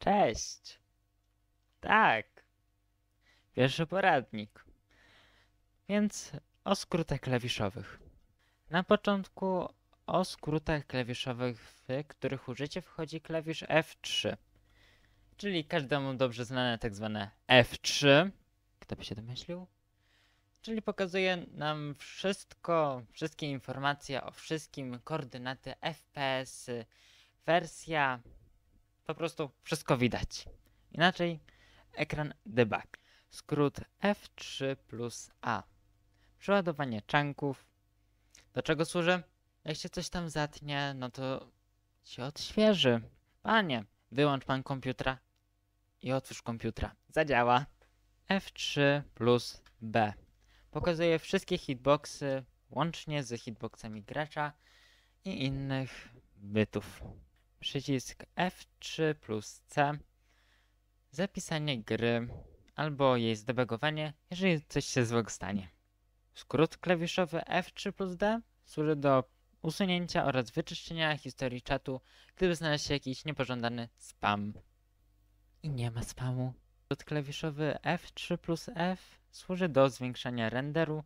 Cześć! Tak, pierwszy poradnik. Więc o skrótach klawiszowych. Na początku o skrótach klawiszowych, w których użycie wchodzi klawisz F3. Czyli każdemu dobrze znane tak zwane F3. Kto by się domyślił? Czyli pokazuje nam wszystkie informacje o wszystkim, koordynaty, FPS, wersja, po prostu wszystko widać. Inaczej ekran debug. Skrót F3 plus A. Przeładowanie chunków. Do czego służy? Jak się coś tam zatnie, no to się odświeży. Panie, wyłącz pan komputera i otwórz komputera. Zadziała. F3 plus B. Pokazuje wszystkie hitboxy, łącznie z hitboxami gracza i innych bytów. Przycisk F3 plus C. Zapisanie gry albo jej zdebugowanie, jeżeli coś się złego stanie. Skrót klawiszowy F3 plus D służy do usunięcia oraz wyczyszczenia historii czatu, gdyby znalazł się jakiś niepożądany spam. I nie ma spamu. Skrót klawiszowy F3 plus F służy do zwiększania renderu.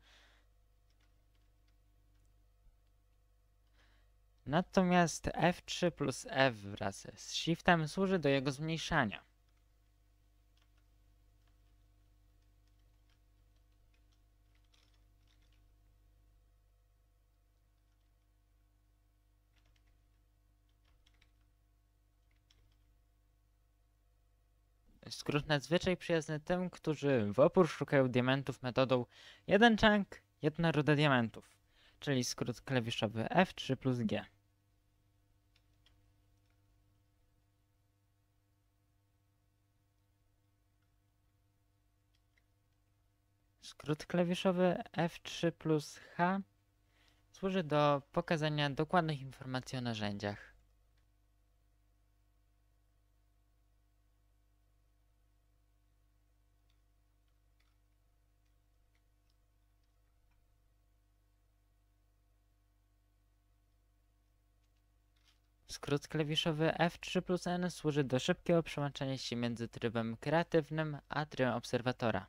Natomiast F3 plus F wraz z Shiftem służy do jego zmniejszania. Skrót nadzwyczaj przyjazny tym, którzy w opór szukają diamentów metodą 1 chunk, 1 ruda diamentów, czyli skrót klawiszowy F3 plus G. Skrót klawiszowy F3 plus H służy do pokazania dokładnych informacji o narzędziach. Skrót klawiszowy F3 plus N służy do szybkiego przełączania się między trybem kreatywnym a trybem obserwatora.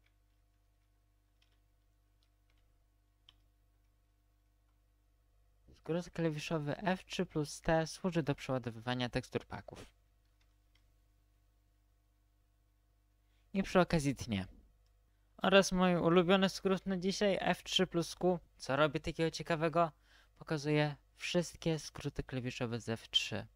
Skrót klawiszowy F3 plus T służy do przeładowywania tekstur paków. I przy okazji tnie. Oraz mój ulubiony skrót na dzisiaj F3 plus Q. Co robi takiego ciekawego? Pokazuje wszystkie skróty klawiszowe z F3.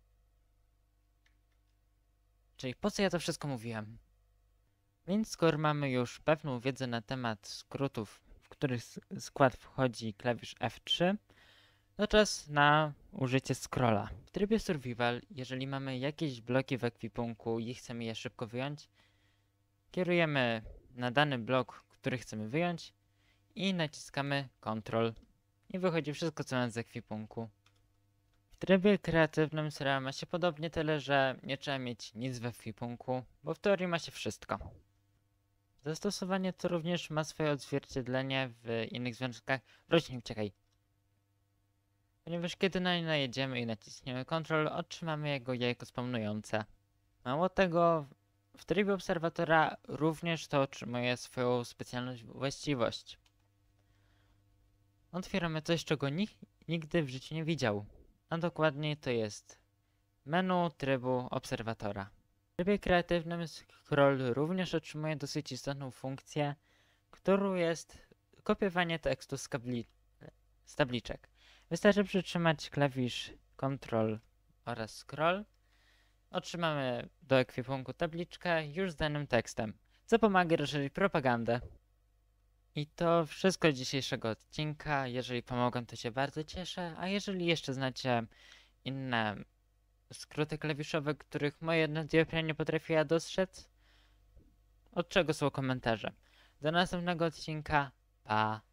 Czyli po co ja to wszystko mówiłem? Więc skoro mamy już pewną wiedzę na temat skrótów, w których skład wchodzi klawisz F3, to czas na użycie scrolla. W trybie survival, jeżeli mamy jakieś bloki w ekwipunku i chcemy je szybko wyjąć, kierujemy na dany blok, który chcemy wyjąć i naciskamy Ctrl i wychodzi wszystko, co mamy z ekwipunku. W trybie kreatywnym serial ma się podobnie, tyle że nie trzeba mieć nic w ekwipunku, bo w teorii ma się wszystko. Zastosowanie to również ma swoje odzwierciedlenie w innych związkach. Wróć, nie uciekaj. Ponieważ kiedy na nie najedziemy i naciśniemy Ctrl, otrzymamy jego jajko spawnujące. Mało tego, w trybie obserwatora również to otrzymuje swoją specjalną właściwość. Otwieramy coś, czego nikt nigdy w życiu nie widział. A dokładniej to jest menu trybu obserwatora. W trybie kreatywnym scroll również otrzymuje dosyć istotną funkcję, którą jest kopiowanie tekstu z tabliczek. Wystarczy przytrzymać klawisz Ctrl oraz Scroll. Otrzymamy do ekwipunku tabliczkę już z danym tekstem, co pomaga rozszerzyć propagandę. I to wszystko z dzisiejszego odcinka. Jeżeli pomogłem, to się bardzo cieszę, a jeżeli jeszcze znacie inne skróty klawiszowe, których moja dioptria nie potrafiła dostrzec, od czego są komentarze. Do następnego odcinka. Pa!